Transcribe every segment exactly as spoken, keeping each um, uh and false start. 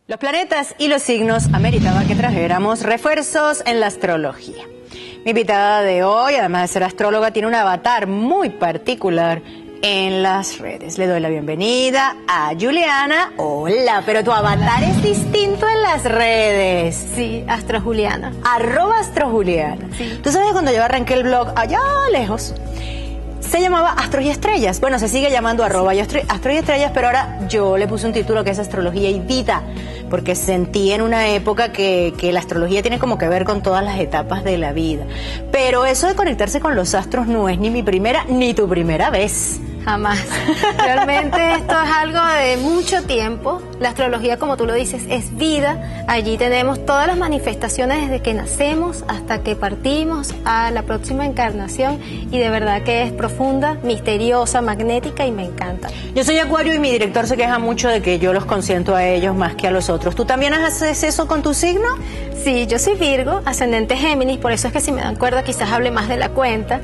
Los planetas y los signos ameritaba que trajéramos refuerzos en la astrología. Mi invitada de hoy, además de ser astróloga, tiene un avatar muy particular en las redes. Le doy la bienvenida a Juliana. Hola, pero tu avatar es distinto en las redes. Sí, AstroJuliana. Arroba AstroJuliana. Sí. Tú sabes que cuando yo arranqué el blog allá lejos, se llamaba Astros y Estrellas. Bueno, se sigue llamando arroba Astros y Estrellas, pero ahora yo le puse un título que es Astrología y Vida, porque sentí en una época que, que la astrología tiene como que ver con todas las etapas de la vida. Pero eso de conectarse con los astros no es ni mi primera ni tu primera vez. Jamás. Realmente esto es algo de mucho tiempo. La astrología, como tú lo dices, es vida. Allí tenemos todas las manifestaciones desde que nacemos hasta que partimos a la próxima encarnación, y de verdad que es profunda, misteriosa, magnética y me encanta. Yo soy Acuario y mi director se queja mucho de que yo los consiento a ellos más que a los otros. ¿Tú también haces eso con tu signo? Sí, yo soy Virgo, ascendente Géminis, por eso es que si me dan cuerda quizás hable más de la cuenta.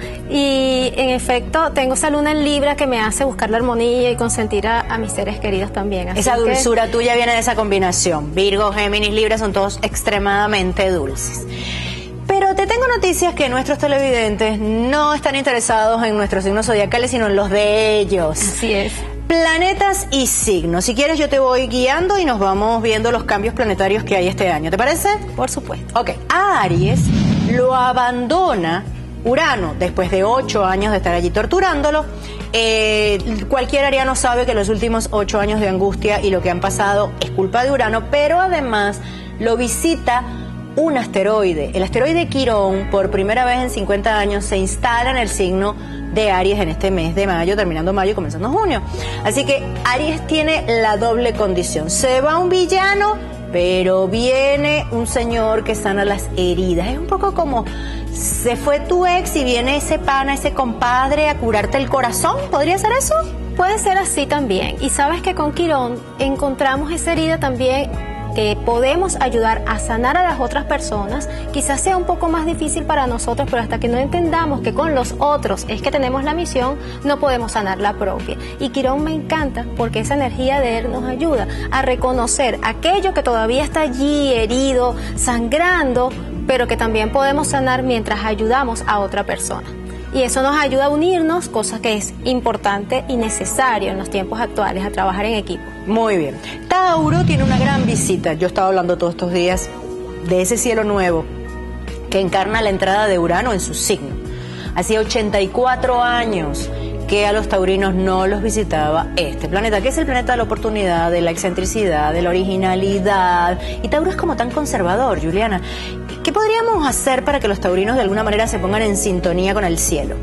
Y en efecto tengo esa luna en Libra que me hace buscar la armonía y consentir a, a mis seres queridos también. Así esa dulzura que... tuya viene de esa combinación. Virgo, Géminis, Libra son todos extremadamente dulces. Pero te tengo noticias que nuestros televidentes no están interesados en nuestros signos zodiacales, sino en los de ellos. Así es. Planetas y signos. Si quieres yo te voy guiando y nos vamos viendo los cambios planetarios que hay este año. ¿Te parece? Por supuesto. Ok. A Aries lo abandona Urano después de ocho años de estar allí torturándolo. Eh, cualquier ariano sabe que los últimos ocho años de angustia y lo que han pasado es culpa de Urano, pero además lo visita un asteroide. El asteroide Quirón, por primera vez en cincuenta años, se instala en el signo de Aries en este mes de mayo, terminando mayo y comenzando junio. Así que Aries tiene la doble condición. Se va un villano, pero viene un señor que sana las heridas. Es un poco como se fue tu ex y viene ese pana, ese compadre a curarte el corazón. ¿Podría ser eso? Puede ser así también. Y sabes que con Quirón encontramos esa herida también, que podemos ayudar a sanar a las otras personas. Quizás sea un poco más difícil para nosotros, pero hasta que no entendamos que con los otros es que tenemos la misión, no podemos sanar la propia. Y Quirón me encanta porque esa energía de él nos ayuda a reconocer aquello que todavía está allí, herido, sangrando, pero que también podemos sanar mientras ayudamos a otra persona. Y eso nos ayuda a unirnos, cosa que es importante y necesario en los tiempos actuales, a trabajar en equipo. Muy bien. Tauro tiene una gran visita. Yo estaba hablando todos estos días de ese cielo nuevo que encarna la entrada de Urano en su signo. Hacía ochenta y cuatro años que a los taurinos no los visitaba este planeta, que es el planeta de la oportunidad, de la excentricidad, de la originalidad. Y Tauro es como tan conservador, Juliana. ¿Qué podríamos hacer para que los taurinos de alguna manera se pongan en sintonía con el cielo?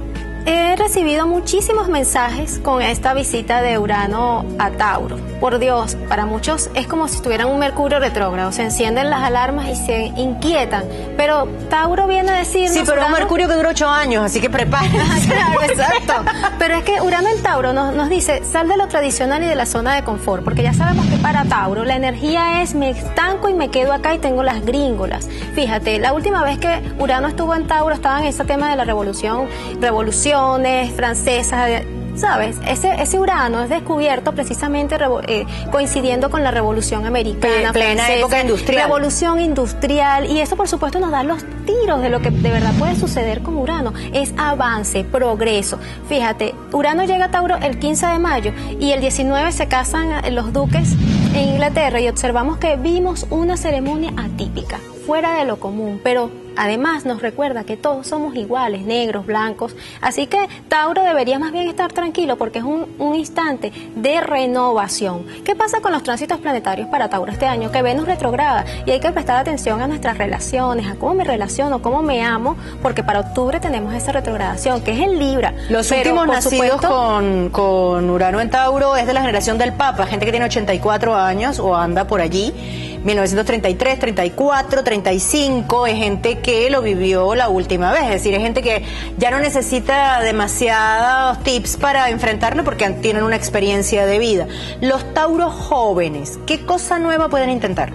He recibido muchísimos mensajes con esta visita de Urano a Tauro. Por Dios, para muchos es como si tuvieran un Mercurio retrógrado, se encienden las alarmas y se inquietan, pero Tauro viene a decirnos... Sí, pero Urano... un Mercurio que dura ocho años, así que prepárense. Claro, exacto. Pero es que Urano en Tauro nos, nos dice, sal de lo tradicional y de la zona de confort, porque ya sabemos que para Tauro la energía es, me estanco y me quedo acá y tengo las gringolas. Fíjate, la última vez que Urano estuvo en Tauro estaba en ese tema de la revolución, revolución francesas, ¿sabes? Ese, ese Urano es descubierto precisamente eh, coincidiendo con la Revolución Americana, plena francesa, época industrial. Revolución industrial, y eso por supuesto nos da los tiros de lo que de verdad puede suceder con Urano. Es avance, progreso. Fíjate, Urano llega a Tauro el quince de mayo y el diecinueve se casan los duques en Inglaterra, y observamos que vimos una ceremonia atípica, fuera de lo común, pero además nos recuerda que todos somos iguales, negros, blancos. Así que Tauro debería más bien estar tranquilo porque es un, un instante de renovación. ¿Qué pasa con los tránsitos planetarios para Tauro este año? Que Venus retrograda, y hay que prestar atención a nuestras relaciones, a cómo me relaciono, cómo me amo, porque para octubre tenemos esa retrogradación, que es en Libra. Los Pero, últimos nacidos supuesto, con, con Urano en Tauro es de la generación del Papa, gente que tiene ochenta y cuatro años o anda por allí, mil novecientos treinta y tres, treinta y cuatro, treinta y cinco, es gente que lo vivió la última vez, es decir, es gente que ya no necesita demasiados tips para enfrentarlo porque tienen una experiencia de vida. Los Tauros jóvenes, ¿qué cosa nueva pueden intentar?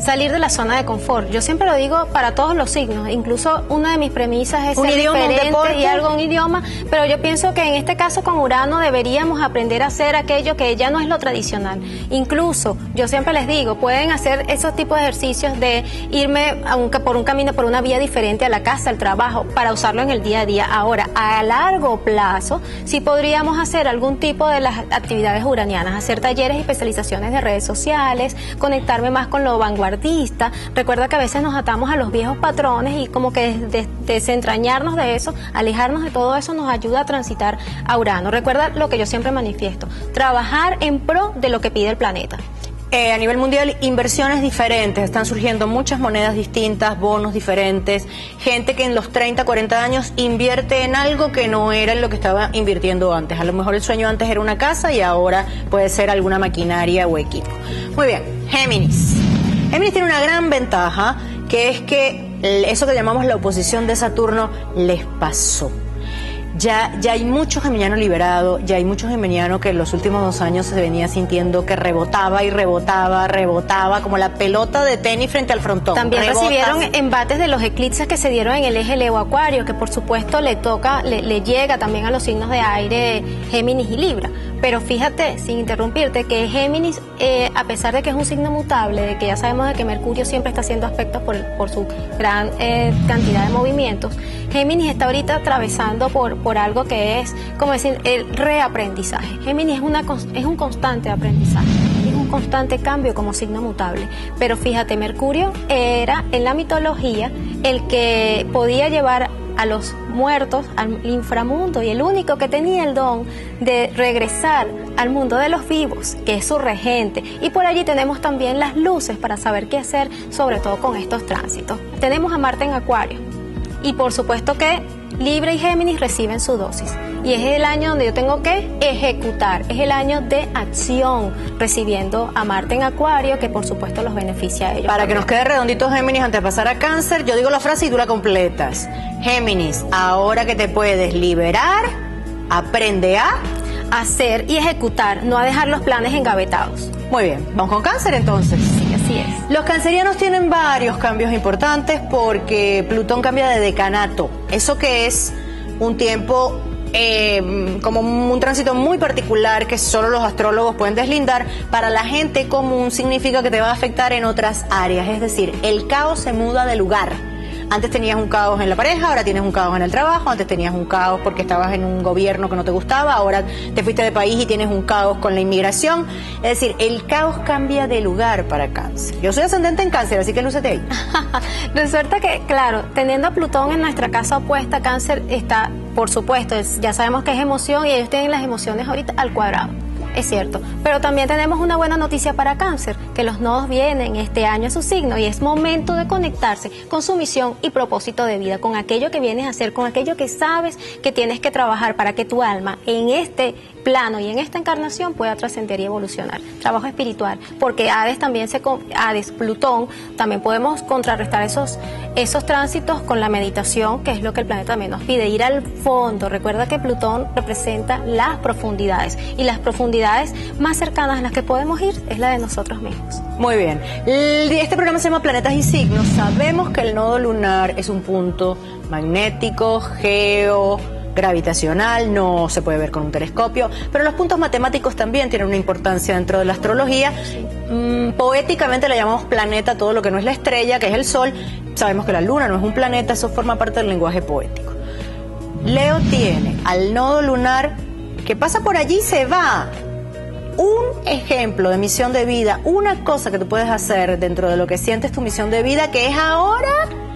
salir de la zona de confort. Yo siempre lo digo para todos los signos, incluso una de mis premisas es un ser idioma, diferente un y algo, un idioma, pero yo pienso que en este caso con Urano deberíamos aprender a hacer aquello que ya no es lo tradicional. Incluso, yo siempre les digo, pueden hacer esos tipos de ejercicios de irme a un, por un camino, por una vía diferente a la casa, al trabajo, para usarlo en el día a día. Ahora, a largo plazo, sí podríamos hacer algún tipo de las actividades uranianas, hacer talleres y especializaciones de redes sociales, conectarme más con lo vanguardista. Recuerda que a veces nos atamos a los viejos patrones y como que des, desentrañarnos de eso, alejarnos de todo eso nos ayuda a transitar a Urano. Recuerda lo que yo siempre manifiesto, trabajar en pro de lo que pide el planeta. Eh, a nivel mundial, inversiones diferentes, están surgiendo muchas monedas distintas, bonos diferentes, gente que en los treinta, cuarenta años invierte en algo que no era en lo que estaba invirtiendo antes. A lo mejor el sueño antes era una casa y ahora puede ser alguna maquinaria o equipo. Muy bien, Géminis. Géminis tiene una gran ventaja, que es que eso que llamamos la oposición de Saturno les pasó. Ya, ya hay mucho geminiano liberado, ya hay mucho geminiano que en los últimos dos años se venía sintiendo que rebotaba y rebotaba, rebotaba, como la pelota de tenis frente al frontón. También Rebotas. recibieron embates de los eclipses que se dieron en el eje Leo Acuario, que por supuesto le toca, le, le llega también a los signos de aire Géminis y Libra. Pero fíjate, sin interrumpirte, que Géminis, eh, a pesar de que es un signo mutable, de que ya sabemos de que Mercurio siempre está haciendo aspectos por, por su gran eh, cantidad de movimientos, Géminis está ahorita atravesando por, por algo que es, como decir, el reaprendizaje. Géminis es, una, es un constante aprendizaje, es un constante cambio como signo mutable. Pero fíjate, Mercurio era en la mitología el que podía llevar a los muertos al inframundo y el único que tenía el don de regresar al mundo de los vivos, que es su regente. Y por allí tenemos también las luces para saber qué hacer, sobre todo con estos tránsitos. Tenemos a Marte en Acuario y por supuesto que Libra y Géminis reciben su dosis. Y es el año donde yo tengo que ejecutar, es el año de acción, recibiendo a Marte en Acuario, que por supuesto los beneficia a ellos. Para que nos quede redondito Géminis, antes de pasar a Cáncer, yo digo la frase y tú la completas. Géminis, ahora que te puedes liberar, aprende a hacer y ejecutar, no a dejar los planes engavetados. Muy bien, vamos con Cáncer entonces. Sí, así es. Los cancerianos tienen varios cambios importantes porque Plutón cambia de decanato. Eso que es un tiempo eh, como un tránsito muy particular que solo los astrólogos pueden deslindar, para la gente común significa que te va a afectar en otras áreas. Es decir, el caos se muda de lugar. Antes tenías un caos en la pareja, ahora tienes un caos en el trabajo. Antes tenías un caos porque estabas en un gobierno que no te gustaba, ahora te fuiste de país y tienes un caos con la inmigración. Es decir, el caos cambia de lugar para Cáncer. Yo soy ascendente en Cáncer, así que lúcete ahí. Resulta que, claro, teniendo a Plutón en nuestra casa opuesta, Cáncer está, por supuesto, es, ya sabemos que es emoción y ellos tienen las emociones ahorita al cuadrado. Es cierto, pero también tenemos una buena noticia para Cáncer, que los nodos vienen este año a su signo y es momento de conectarse con su misión y propósito de vida, con aquello que vienes a hacer, con aquello que sabes que tienes que trabajar para que tu alma en este plano y en esta encarnación pueda trascender y evolucionar. Trabajo espiritual, porque Hades también se, Hades, Plutón, también podemos contrarrestar esos, esos tránsitos con la meditación, que es lo que el planeta también nos pide, ir al fondo. Recuerda que Plutón representa las profundidades y las profundidades más cercanas a las que podemos ir es la de nosotros mismos. Muy bien. Este programa se llama Planetas y Signos. Sabemos que el nodo lunar es un punto magnético, geo, gravitacional, no se puede ver con un telescopio, pero los puntos matemáticos también tienen una importancia dentro de la astrología. Mm, poéticamente le llamamos planeta todo lo que no es la estrella, que es el Sol. Sabemos que la luna no es un planeta, eso forma parte del lenguaje poético. Leo tiene al nodo lunar que pasa por allí y se va. Un ejemplo de misión de vida, una cosa que tú puedes hacer dentro de lo que sientes tu misión de vida, que es ahora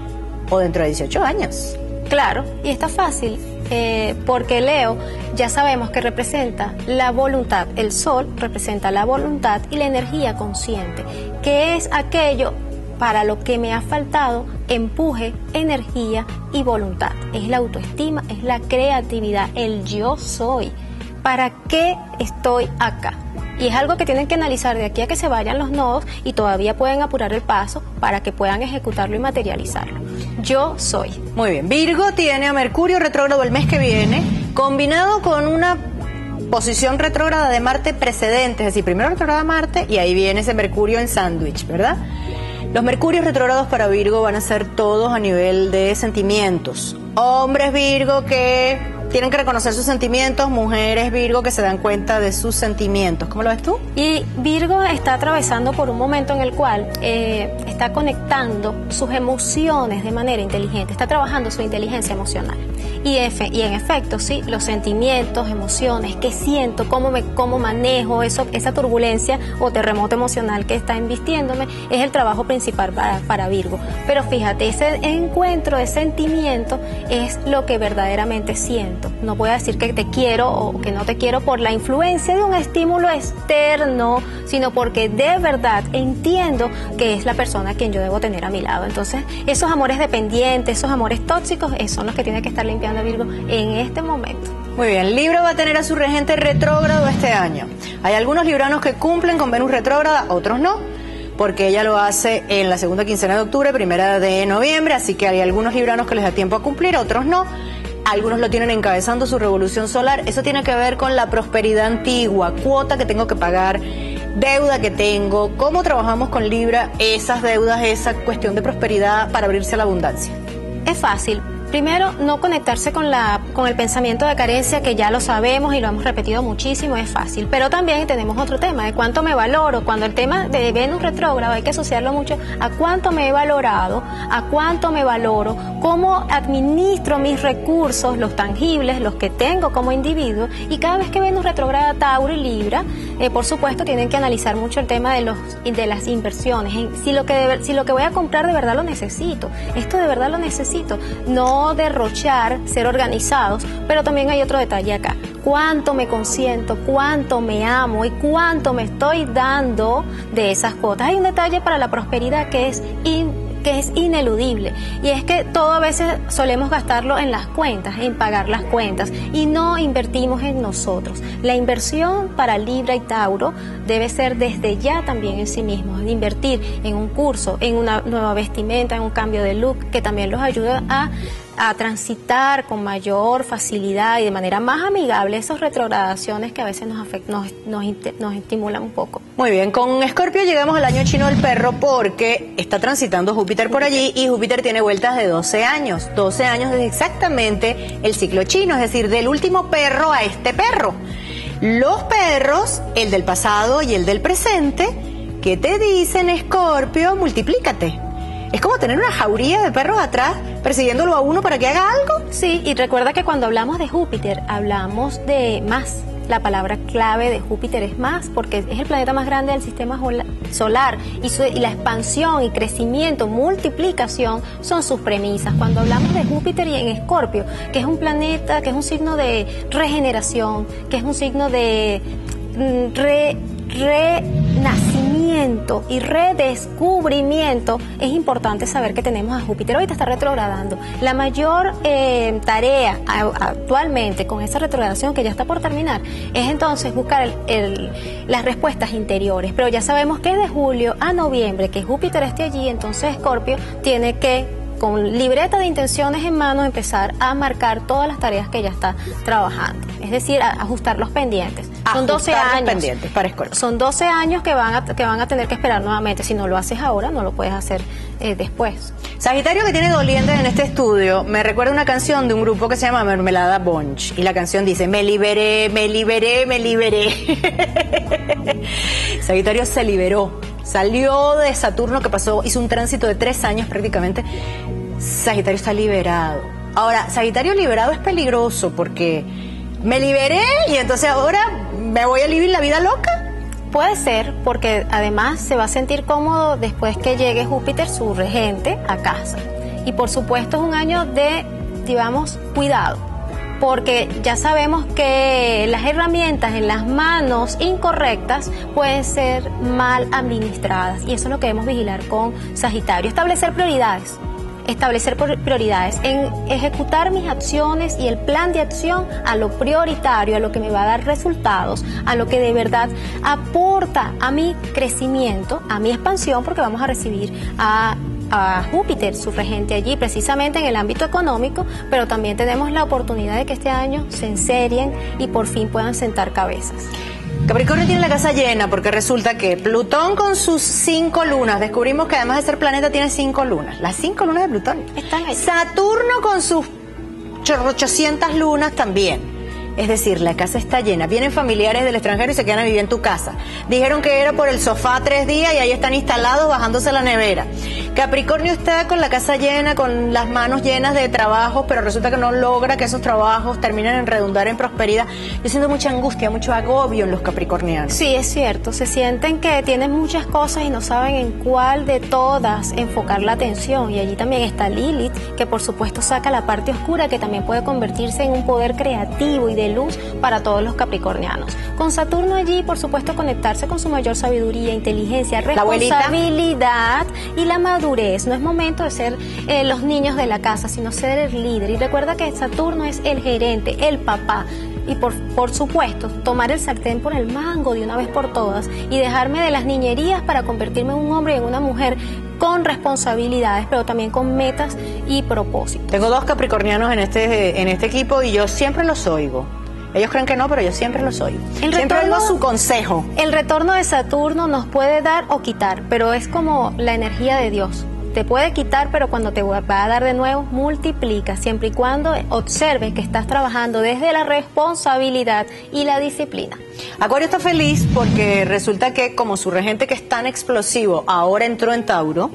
o dentro de dieciocho años. Claro, y está fácil, eh, porque Leo ya sabemos que representa la voluntad, el Sol representa la voluntad y la energía consciente, que es aquello para lo que me ha faltado empuje, energía y voluntad. Es la autoestima, es la creatividad, el yo soy. ¿Para qué estoy acá? Y es algo que tienen que analizar de aquí a que se vayan los nodos y todavía pueden apurar el paso para que puedan ejecutarlo y materializarlo. Yo soy. Muy bien. Virgo tiene a Mercurio retrógrado el mes que viene, combinado con una posición retrógrada de Marte precedente. Es decir, primero retrógrada Marte y ahí viene ese Mercurio en sándwich, ¿verdad? Los mercurios retrógrados para Virgo van a ser todos a nivel de sentimientos. Hombres Virgo que tienen que reconocer sus sentimientos, mujeres Virgo que se dan cuenta de sus sentimientos. ¿Cómo lo ves tú? Y Virgo está atravesando por un momento en el cual eh, está conectando sus emociones de manera inteligente, está trabajando su inteligencia emocional. Y, efe, y en efecto, sí, los sentimientos, emociones, qué siento, cómo, me, cómo manejo eso, esa turbulencia o terremoto emocional que está invistiéndome, es el trabajo principal para, para Virgo. Pero fíjate, ese encuentro de sentimiento es lo que verdaderamente siento. No voy a decir que te quiero o que no te quiero por la influencia de un estímulo externo, sino porque de verdad entiendo que es la persona a quien yo debo tener a mi lado. Entonces, esos amores dependientes, esos amores tóxicos, esos son los que tiene que estar limpiando Virgo en este momento. Muy bien, Libra va a tener a su regente retrógrado este año. Hay algunos libranos que cumplen con Venus retrógrada, otros no, porque ella lo hace en la segunda quincena de octubre, primera de noviembre, así que hay algunos libranos que les da tiempo a cumplir, otros no. Algunos lo tienen encabezando su revolución solar. Eso tiene que ver con la prosperidad antigua, cuota que tengo que pagar, deuda que tengo, cómo trabajamos con Libra, esas deudas, esa cuestión de prosperidad para abrirse a la abundancia. Es fácil. Primero, no conectarse con la con el pensamiento de carencia, que ya lo sabemos y lo hemos repetido muchísimo, es fácil. Pero también tenemos otro tema, de cuánto me valoro. Cuando el tema de Venus retrógrado hay que asociarlo mucho a cuánto me he valorado, a cuánto me valoro, cómo administro mis recursos, los tangibles, los que tengo como individuo. Y cada vez que Venus retrógrada Tauro y Libra, eh, por supuesto, tienen que analizar mucho el tema de los de las inversiones. Si lo que de, si lo que voy a comprar de verdad lo necesito, esto de verdad lo necesito. No derrochar, ser organizados, pero también hay otro detalle acá. Cuánto me consiento, cuánto me amo y cuánto me estoy dando de esas cuotas. Hay un detalle para la prosperidad que es in que es ineludible, y es que todo a veces solemos gastarlo en las cuentas, en pagar las cuentas, y no invertimos en nosotros. La inversión para Libra y Tauro debe ser desde ya también en sí mismos, invertir en un curso, en una nueva vestimenta, en un cambio de look, que también los ayuda a a transitar con mayor facilidad y de manera más amigable esas retrogradaciones que a veces nos, afect, nos, nos, nos estimulan un poco. Muy bien, con Escorpio llegamos al año chino del perro porque está transitando Júpiter por allí y Júpiter tiene vueltas de doce años. doce años es exactamente el ciclo chino, es decir, del último perro a este perro. Los perros, el del pasado y el del presente, ¿qué te dicen, Escorpio? Multiplícate. Es como tener una jauría de perros atrás persiguiéndolo a uno para que haga algo. Sí, y recuerda que cuando hablamos de Júpiter, hablamos de más. La palabra clave de Júpiter es más, porque es el planeta más grande del sistema solar y, su, y la expansión y crecimiento, multiplicación son sus premisas. Cuando hablamos de Júpiter y en Escorpio, que es un planeta, que es un signo de regeneración, que es un signo de re, renacimiento y redescubrimiento, es importante saber que tenemos a Júpiter. Ahorita está retrogradando. La mayor eh, tarea a, actualmente con esa retrogradación que ya está por terminar es entonces buscar el, el, las respuestas interiores, pero ya sabemos que de julio a noviembre que Júpiter esté allí, entonces Escorpio tiene que, con libreta de intenciones en mano, empezar a marcar todas las tareas que ya está trabajando, es decir, a ajustar los pendientes. Son doce años pendientes para Escorpio. Son doce años que van a, que van a tener que esperar nuevamente. Si no lo haces ahora, no lo puedes hacer eh, después. Sagitario, que tiene dolientes en este estudio, me recuerda una canción de un grupo que se llama Mermelada Bunch, y la canción dice: me liberé, me liberé, me liberé. Sagitario se liberó, salió de Saturno, que pasó, hizo un tránsito de tres años prácticamente. Sagitario está liberado. Ahora, Sagitario liberado es peligroso porque me liberé y entonces ahora me voy a vivir la vida loca. Puede ser, porque además se va a sentir cómodo después que llegue Júpiter, su regente, a casa. Y por supuesto es un año de, digamos, cuidado, porque ya sabemos que las herramientas en las manos incorrectas pueden ser mal administradas, y eso es lo que debemos vigilar con Sagitario. Establecer prioridades. Establecer prioridades, en ejecutar mis acciones y el plan de acción a lo prioritario, a lo que me va a dar resultados, a lo que de verdad aporta a mi crecimiento, a mi expansión, porque vamos a recibir a, a Júpiter, su regente, allí precisamente en el ámbito económico, pero también tenemos la oportunidad de que este año se enserien y por fin puedan sentar cabezas. Capricornio tiene la casa llena porque resulta que Plutón con sus cinco lunas, descubrimos que además de ser planeta tiene cinco lunas, las cinco lunas de Plutón. Están ahí. Saturno con sus ochocientas lunas también. Es decir, la casa está llena. Vienen familiares del extranjero y se quedan a vivir en tu casa. Dijeron que era por el sofá tres días y ahí están instalados bajándose la nevera. Capricornio está con la casa llena, con las manos llenas de trabajos, pero resulta que no logra que esos trabajos terminen en redundar en prosperidad. Yo siento mucha angustia, mucho agobio en los capricornianos. Sí, es cierto. Se sienten que tienen muchas cosas y no saben en cuál de todas enfocar la atención. Y allí también está Lilith, que por supuesto saca la parte oscura, que también puede convertirse en un poder creativo y de luz para todos los capricornianos. Con Saturno allí, por supuesto, conectarse con su mayor sabiduría, inteligencia, responsabilidad y la madurez. No es momento de ser eh, los niños de la casa, sino ser el líder. Y recuerda que Saturno es el gerente, el papá. Y por, por supuesto, tomar el sartén por el mango de una vez por todas y dejarme de las niñerías para convertirme en un hombre y en una mujer con responsabilidades, pero también con metas y propósitos. Tengo dos capricornianos en este, en este equipo y yo siempre los oigo. Ellos creen que no, pero yo siempre los oigo. El siempre oigo su consejo. El retorno de Saturno nos puede dar o quitar, pero es como la energía de Dios. Te puede quitar, pero cuando te va a dar de nuevo, multiplica, siempre y cuando observes que estás trabajando desde la responsabilidad y la disciplina. Acuario está feliz porque resulta que como su regente, que es tan explosivo, ahora entró en Tauro.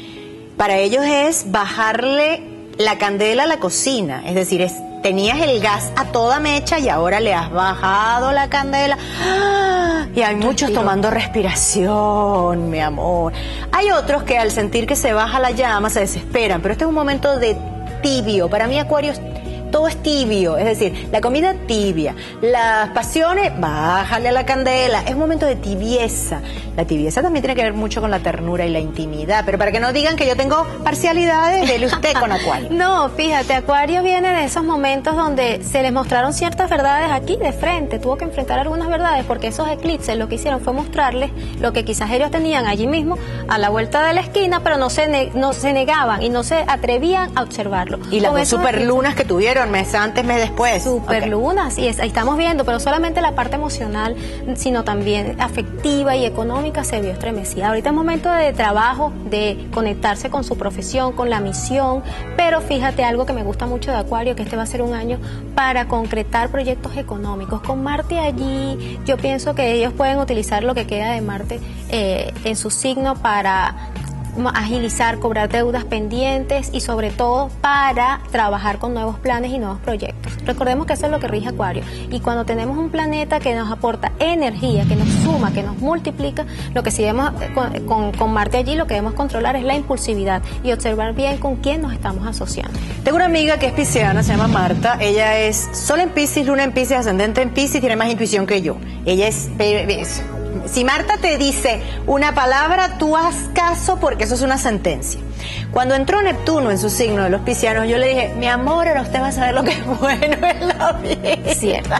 Para ellos es bajarle la candela a la cocina, es decir, es tenías el gas a toda mecha y ahora le has bajado la candela. ¡Ah! Y hay muchos tomando respiración, mi amor. Hay otros que al sentir que se baja la llama se desesperan, pero este es un momento de tibio. Para mí, Acuario, todo es tibio, es decir, la comida tibia, las pasiones, bájale a la candela, es un momento de tibieza. La tibieza también tiene que ver mucho con la ternura y la intimidad, pero para que no digan que yo tengo parcialidades, dele usted con Acuario. No, fíjate, Acuario viene de esos momentos donde se les mostraron ciertas verdades aquí de frente, tuvo que enfrentar algunas verdades porque esos eclipses lo que hicieron fue mostrarles lo que quizás ellos tenían allí mismo a la vuelta de la esquina, pero no se, ne no se negaban y no se atrevían a observarlo. Y las dos superlunas que tuvieron mes antes, mes después. Superlunas, okay. Y es, ahí estamos viendo, pero solamente la parte emocional, sino también afectiva y económica se vio estremecida. Ahorita es momento de trabajo, de conectarse con su profesión, con la misión, pero fíjate algo que me gusta mucho de Acuario, que este va a ser un año para concretar proyectos económicos. Con Marte allí, yo pienso que ellos pueden utilizar lo que queda de Marte eh, en su signo para agilizar, cobrar deudas pendientes y sobre todo para trabajar con nuevos planes y nuevos proyectos. Recordemos que eso es lo que rige Acuario y cuando tenemos un planeta que nos aporta energía, que nos suma, que nos multiplica, lo que sí debemos, con, con, con Marte allí lo que debemos controlar es la impulsividad y observar bien con quién nos estamos asociando. Tengo una amiga que es pisciana, se llama Marta, ella es Sol en Piscis, Luna en Piscis, ascendente en Piscis, tiene más intuición que yo. Ella es... es Si Marta te dice una palabra, tú haz caso porque eso es una sentencia. Cuando entró Neptuno en su signo de los piscianos, yo le dije, mi amor, ahora usted va a saber lo que es bueno en la vida. Cierto.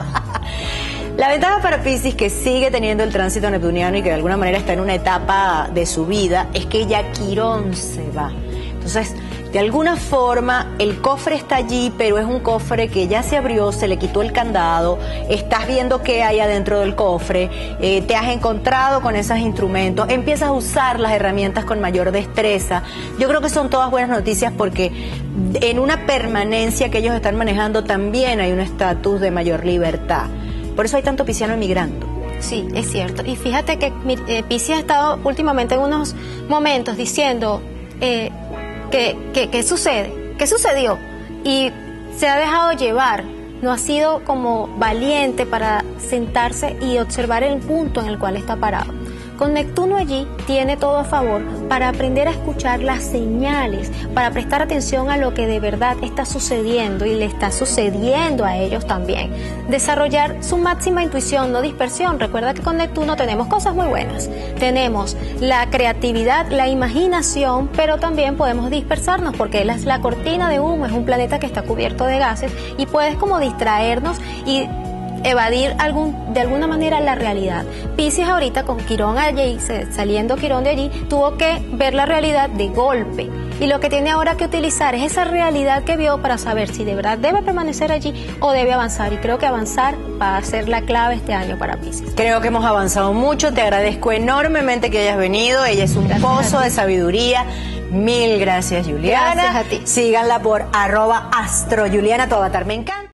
La ventaja para Piscis, que sigue teniendo el tránsito neptuniano y que de alguna manera está en una etapa de su vida, es que ya Quirón se va. Entonces, de alguna forma, el cofre está allí, pero es un cofre que ya se abrió, se le quitó el candado, estás viendo qué hay adentro del cofre, eh, te has encontrado con esos instrumentos, empiezas a usar las herramientas con mayor destreza. Yo creo que son todas buenas noticias porque en una permanencia que ellos están manejando también hay un estatus de mayor libertad. Por eso hay tanto pisciano emigrando. Sí, es cierto. Y fíjate que eh, Piscis ha estado últimamente en unos momentos diciendo... Eh, ¿Qué, qué, ¿Qué sucede? ¿Qué sucedió? Y se ha dejado llevar, no ha sido como valiente para sentarse y observar el punto en el cual está parado. Con Neptuno allí tiene todo a favor para aprender a escuchar las señales, para prestar atención a lo que de verdad está sucediendo y le está sucediendo a ellos también. Desarrollar su máxima intuición, no dispersión. Recuerda que con Neptuno tenemos cosas muy buenas. Tenemos la creatividad, la imaginación, pero también podemos dispersarnos porque él es la cortina de humo, es un planeta que está cubierto de gases y puedes como distraernos y evadir algún, de alguna manera la realidad. Piscis ahorita con Quirón allí, saliendo Quirón de allí, tuvo que ver la realidad de golpe. Y lo que tiene ahora que utilizar es esa realidad que vio para saber si de verdad debe permanecer allí o debe avanzar. Y creo que avanzar va a ser la clave este año para Piscis. Creo que hemos avanzado mucho. Te agradezco enormemente que hayas venido. Ella es un gracias pozo de sabiduría. Mil gracias, Juliana. Gracias a ti. Síganla por arroba astrojuliana. Tu avatar me encanta.